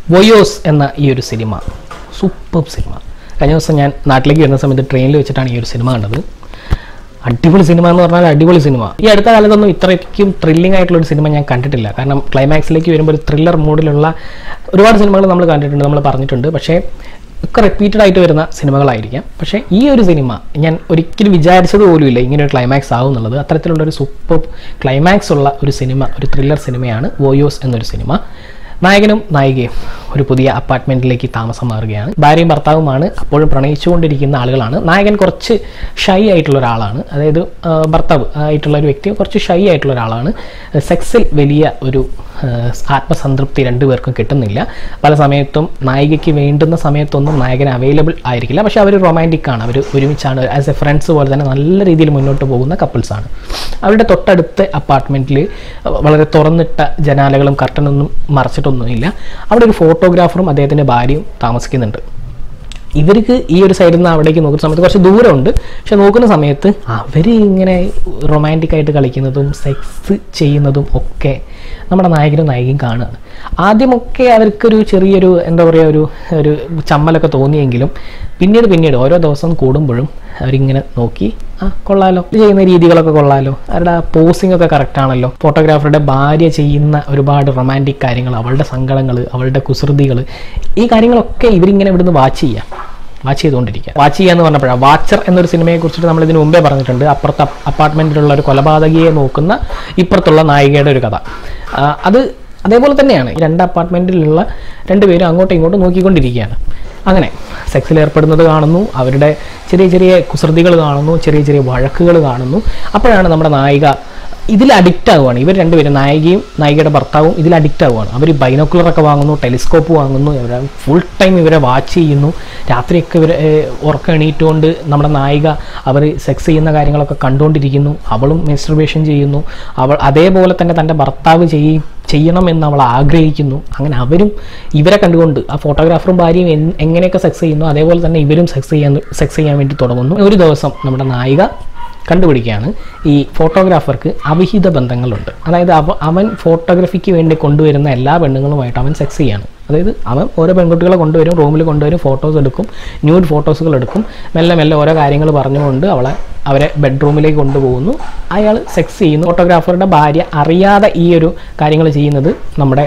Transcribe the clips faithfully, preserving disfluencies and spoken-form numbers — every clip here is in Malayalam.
വോയോസ് എന്ന ഈ ഒരു സിനിമ സൂപ്പർ സിനിമ. കഴിഞ്ഞ ദിവസം ഞാൻ നാട്ടിലേക്ക് വരുന്ന സമയത്ത് ട്രെയിനിൽ വെച്ചിട്ടാണ് ഈ ഒരു സിനിമ കണ്ടത്. അടിപൊളി സിനിമ എന്ന് പറഞ്ഞാൽ അടിപൊളി സിനിമ. ഈ അടുത്ത കാലത്തൊന്നും ഇത്രയ്ക്കും ത്രില്ലിംഗ് ആയിട്ടുള്ളൊരു സിനിമ ഞാൻ കണ്ടിട്ടില്ല. കാരണം ക്ലൈമാക്സിലേക്ക് വരുമ്പോൾ ഒരു ത്രില്ലർ മൂഡിലുള്ള ഒരുപാട് സിനിമകൾ നമ്മൾ കണ്ടിട്ടുണ്ട്, നമ്മൾ പറഞ്ഞിട്ടുണ്ട്. പക്ഷേ ഒക്കെ റിപ്പീറ്റഡ് ആയിട്ട് വരുന്ന സിനിമകളായിരിക്കാം. പക്ഷേ ഈ ഒരു സിനിമ ഞാൻ ഒരിക്കലും വിചാരിച്ചത് പോലുമില്ല ഇങ്ങനെ ഒരു ക്ലൈമാക്സ് ആവും എന്നുള്ളത്. അത്തരത്തിലുള്ളൊരു സൂപ്പർ ക്ലൈമാക്സ് ഉള്ള ഒരു സിനിമ, ഒരു ത്രില്ലർ സിനിമയാണ് വോയോസ് എന്നൊരു സിനിമ. നായകനും നായികയും ഒരു പുതിയ അപ്പാർട്ട്മെൻറ്റിലേക്ക് താമസം മാറുകയാണ്. ഭാര്യയും ഭർത്താവുമാണ്, അപ്പോഴും പ്രണയിച്ചുകൊണ്ടിരിക്കുന്ന ആളുകളാണ്. നായകൻ കുറച്ച് ഷൈ ആയിട്ടുള്ള ഒരാളാണ്, അതായത് ഭർത്താവ് ആയിട്ടുള്ള ഒരു വ്യക്തി കുറച്ച് ഷൈ ആയിട്ടുള്ള ഒരാളാണ്. സെക്സിൽ വലിയ ഒരു ആത്മസംതൃപ്തി രണ്ടുപേർക്കും കിട്ടുന്നില്ല. പല സമയത്തും നായികയ്ക്ക് വേണ്ടുന്ന സമയത്തൊന്നും നായകൻ അവൈലബിൾ ആയിരിക്കില്ല. പക്ഷേ അവർ റൊമാൻറ്റിക് ആണ്, അവർ ഒരുമിച്ചാണ്, ആസ് എ ഫ്രണ്ട്സ് പോലെ തന്നെ നല്ല രീതിയിൽ മുന്നോട്ട് പോകുന്ന കപ്പിൾസാണ്. അവരുടെ തൊട്ടടുത്ത അപ്പാർട്ട്മെൻറ്റിൽ വളരെ തുറന്നിട്ട ജനാലകളും കർട്ടനൊന്നും മറച്ചിട്ടൊന്നുമില്ല. അവിടെ ഒരു ഫോട്ടോഗ്രാഫറും അദ്ദേഹത്തിൻ്റെ ഭാര്യയും താമസിക്കുന്നുണ്ട്. ഇവർക്ക് ഈ ഒരു സൈഡിൽ നിന്ന് അവിടേക്ക് നോക്കുന്ന സമയത്ത് കുറച്ച് ദൂരമുണ്ട്. പക്ഷെ നോക്കുന്ന സമയത്ത് അവർ ഇങ്ങനെ റൊമാൻറ്റിക് ആയിട്ട് കളിക്കുന്നതും സെക്സ് ചെയ്യുന്നതും ഒക്കെ നമ്മുടെ നായകനും നായികയും കാണുകയാണ്. ആദ്യമൊക്കെ അവർക്കൊരു ചെറിയൊരു എന്താ പറയുക ഒരു ഒരു ചമ്മലൊക്കെ തോന്നിയെങ്കിലും പിന്നീട് പിന്നീട് ഓരോ ദിവസം കൂടുമ്പോഴും അവരിങ്ങനെ നോക്കി ആ കൊള്ളാലോ, ഇത് ചെയ്യുന്ന രീതികളൊക്കെ കൊള്ളാലോ, അവരുടെ പോസിംഗ് ഒക്കെ കറക്റ്റാണല്ലോ. ഫോട്ടോഗ്രാഫറുടെ ഭാര്യ ചെയ്യുന്ന ഒരുപാട് റൊമാൻറ്റിക് കാര്യങ്ങൾ, അവളുടെ സങ്കടങ്ങൾ, അവളുടെ കുസൃതികൾ, ഈ കാര്യങ്ങളൊക്കെ ഇവരിങ്ങനെ ഇവിടുന്ന് വാച്ച് ചെയ്യാം വാച്ച് ചെയ്തുകൊണ്ടിരിക്കുക. വാച്ച് ചെയ്യുക എന്ന് പറഞ്ഞപ്പോഴാണ് വാച്ചർ എന്നൊരു സിനിമയെ കുറിച്ചിട്ട് നമ്മൾ ഇതിന് മുമ്പേ പറഞ്ഞിട്ടുണ്ട്. അപ്പുറത്ത് അപ്പാർട്ട്മെൻറ്റിലുള്ള ഒരു കൊലപാതകിയെ നോക്കുന്ന ഇപ്പുറത്തുള്ള നായികയുടെ ഒരു കഥ. അത് അതേപോലെ തന്നെയാണ്. ഈ രണ്ട് അപ്പാർട്ട്മെൻറ്റിലുള്ള രണ്ടുപേരും അങ്ങോട്ടും ഇങ്ങോട്ടും നോക്കിക്കൊണ്ടിരിക്കുകയാണ്. അങ്ങനെ സെക്സിൽ ഏർപ്പെടുന്നത് കാണുന്നു, അവരുടെ ചെറിയ ചെറിയ കുസൃതികൾ കാണുന്നു, ചെറിയ ചെറിയ വഴക്കുകൾ കാണുന്നു. അപ്പോഴാണ് നമ്മുടെ നായിക ഇതിൽ അഡിക്റ്റ് ആവുകയാണ്. ഇവർ രണ്ടുപേരും, നായികയും നായികയുടെ ഭർത്താവും ഇതിൽ അഡിക്റ്റ് ആവുകയാണ്. അവർ ബൈനോക്കുലറൊക്കെ വാങ്ങുന്നു, ടെലിസ്കോപ്പ് വാങ്ങുന്നു, ഇവരെ ഫുൾ ടൈം ഇവരെ വാച്ച് ചെയ്യുന്നു. രാത്രിയൊക്കെ ഇവരെ ഉറക്കം എണീറ്റുകൊണ്ട് നമ്മുടെ നായിക അവർ സെക്സ് ചെയ്യുന്ന കാര്യങ്ങളൊക്കെ കണ്ടുകൊണ്ടിരിക്കുന്നു. അവളും മെസ്റ്റുർബേഷൻ ചെയ്യുന്നു. അവൾ അതേപോലെ തന്നെ തൻ്റെ ഭർത്താവ് ചെയ്യും ചെയ്യണം എന്ന് അവൾ ആഗ്രഹിക്കുന്നു. അങ്ങനെ അവരും ഇവരെ കണ്ടുകൊണ്ട്, ആ ഫോട്ടോഗ്രാഫറും ഭാര്യയും എങ്ങനെയൊക്കെ സെക്സ് ചെയ്യുന്നു അതേപോലെ തന്നെ ഇവരും സെക്സ് ചെയ്യാൻ സെക്സ് ചെയ്യാൻ വേണ്ടി തുടങ്ങുന്നു. ഒരു ദിവസം നമ്മുടെ നായിക കണ്ടുപിടിക്കുകയാണ് ഈ ഫോട്ടോഗ്രാഫർക്ക് അവിഹിത ബന്ധങ്ങളുണ്ട്. അതായത് അവ അവൻ ഫോട്ടോഗ്രാഫിക്ക് വേണ്ടി കൊണ്ടുവരുന്ന എല്ലാ പെണ്ണുങ്ങളുമായിട്ട് അവൻ സെക്സ് ചെയ്യാണ്. അതായത് അവൻ ഓരോ പെൺകുട്ടികളെ കൊണ്ടുവരും, റൂമിൽ കൊണ്ടുവരും, ഫോട്ടോസ് എടുക്കും, ന്യൂഡ് ഫോട്ടോസുകൾ എടുക്കും. മെല്ലെ മെല്ലെ ഓരോ കാര്യങ്ങൾ പറഞ്ഞുകൊണ്ട് അവളെ അവരെ ബെഡ്റൂമിലേക്ക് കൊണ്ടുപോകുന്നു. അയാൾ സെക്സ് ചെയ്യുന്നു. ഫോട്ടോഗ്രാഫറുടെ ഭാര്യ അറിയാതെ ഈ ഒരു കാര്യങ്ങൾ ചെയ്യുന്നത് നമ്മുടെ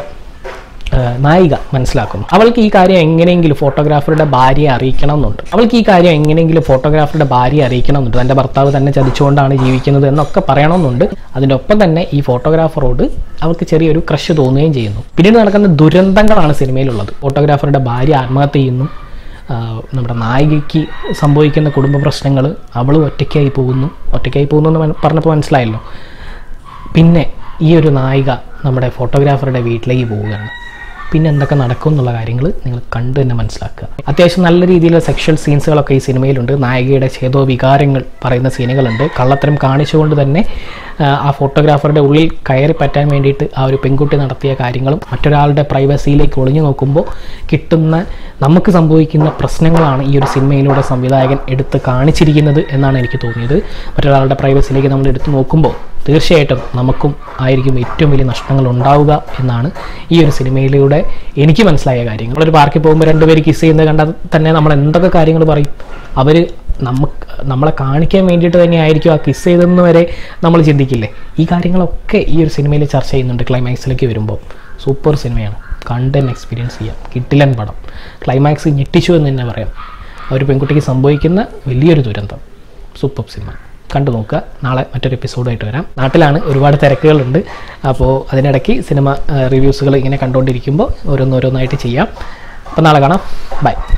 നായിക മനസ്സിലാക്കുന്നു. അവൾക്ക് ഈ കാര്യം എങ്ങനെയെങ്കിലും ഫോട്ടോഗ്രാഫറുടെ ഭാര്യയെ അറിയിക്കണം എന്നുണ്ട്. അവൾക്ക് ഈ കാര്യം എങ്ങനെയെങ്കിലും ഫോട്ടോഗ്രാഫറുടെ ഭാര്യയെ അറിയിക്കണം എന്നുണ്ട്. തൻ്റെ ഭർത്താവ് തന്നെ ചതിച്ചുകൊണ്ടാണ് ജീവിക്കുന്നത് എന്നൊക്കെ പറയണമെന്നുണ്ട്. അതിൻ്റെ ഒപ്പം തന്നെ ഈ ഫോട്ടോഗ്രാഫറോട് അവൾക്ക് ചെറിയൊരു ക്രഷ് തോന്നുകയും ചെയ്യുന്നു. പിന്നീട് നടക്കുന്ന ദുരന്തങ്ങളാണ് സിനിമയിലുള്ളത്. ഫോട്ടോഗ്രാഫറുടെ ഭാര്യ ആത്മഹത്യ ചെയ്യുന്നു. നമ്മുടെ നായികയ്ക്ക് സംഭവിക്കുന്ന കുടുംബ പ്രശ്നങ്ങൾ, അവൾ ഒറ്റയ്ക്കായി പോകുന്നു. ഒറ്റയ്ക്കായി പോകുന്നു എന്ന് പറഞ്ഞപ്പോൾ മനസ്സിലായല്ലോ. പിന്നെ ഈ ഒരു നായിക നമ്മുടെ ഫോട്ടോഗ്രാഫറുടെ വീട്ടിലേക്ക് പോവുകയാണ്. പിന്നെ എന്തൊക്കെ നടക്കും എന്നുള്ള കാര്യങ്ങൾ നിങ്ങൾ കണ്ടു തന്നെ മനസ്സിലാക്കുക. അത്യാവശ്യം നല്ല രീതിയിലുള്ള സെക്ഷൽ സീൻസുകളൊക്കെ ഈ സിനിമയിലുണ്ട്. നായികയുടെ ചേതോ വികാരങ്ങൾ പറയുന്ന സീനുകളുണ്ട്. കള്ളത്തരം കാണിച്ചുകൊണ്ട് തന്നെ ആ ഫോട്ടോഗ്രാഫറുടെ ഉള്ളിൽ കയറി പറ്റാൻ വേണ്ടിയിട്ട് ആ ഒരു പെൺകുട്ടി നടത്തിയ കാര്യങ്ങളും മറ്റൊരാളുടെ പ്രൈവസിയിലേക്ക് ഒളിഞ്ഞു നോക്കുമ്പോൾ കിട്ടുന്ന നമുക്ക് സംഭവിക്കുന്ന പ്രശ്നങ്ങളാണ് ഈ ഒരു സിനിമയിലൂടെ സംവിധായകൻ എടുത്ത് കാണിച്ചിരിക്കുന്നത് എന്നാണ് എനിക്ക് തോന്നിയത്. മറ്റൊരാളുടെ പ്രൈവസിയിലേക്ക് നമ്മൾ എടുത്തു നോക്കുമ്പോൾ തീർച്ചയായിട്ടും നമുക്കും ആയിരിക്കും ഏറ്റവും വലിയ നഷ്ടങ്ങൾ ഉണ്ടാവുക എന്നാണ് ഈ ഒരു സിനിമയിലൂടെ എനിക്ക് മനസ്സിലായ കാര്യങ്ങൾ. നമ്മളൊരു പാർക്കിൽ പോകുമ്പോൾ രണ്ടുപേര് കിസ് ചെയ്യുന്നത് കണ്ടാൽ തന്നെ നമ്മൾ എന്തൊക്കെ കാര്യങ്ങൾ പറയും. അവർ നമുക്ക് നമ്മളെ കാണിക്കാൻ വേണ്ടിയിട്ട് തന്നെ ആയിരിക്കും ആ കിസ് ചെയ്തെന്ന് വരെ നമ്മൾ ചിന്തിക്കില്ലേ. ഈ കാര്യങ്ങളൊക്കെ ഈ ഒരു സിനിമയിൽ ചർച്ച ചെയ്യുന്നുണ്ട്. ക്ലൈമാക്സിലേക്ക് വരുമ്പോൾ സൂപ്പർ സിനിമയാണ്, കണ്ട് തന്നെ എക്സ്പീരിയൻസ് ചെയ്യാം. കിട്ടിലൻ പടം. ക്ലൈമാക്സ് ഞെട്ടിച്ചു എന്ന് തന്നെ പറയാം. ആ ഒരു പെൺകുട്ടിക്ക് സംഭവിക്കുന്ന വലിയൊരു ദുരന്തം. സൂപ്പർ സിനിമ കണ്ടു നോക്കുക. നാളെ മറ്റൊരു എപ്പിസോഡായിട്ട് വരാം. നാട്ടിലാണ്, ഒരുപാട് തിരക്കുകളുണ്ട്. അപ്പോൾ അതിനിടയ്ക്ക് സിനിമ റിവ്യൂസുകൾ ഇങ്ങനെ കണ്ടുകൊണ്ടിരിക്കുമ്പോൾ ഓരോന്നോരോന്നായിട്ട് ചെയ്യാം. അപ്പോൾ നാളെ കാണാം. ബൈ.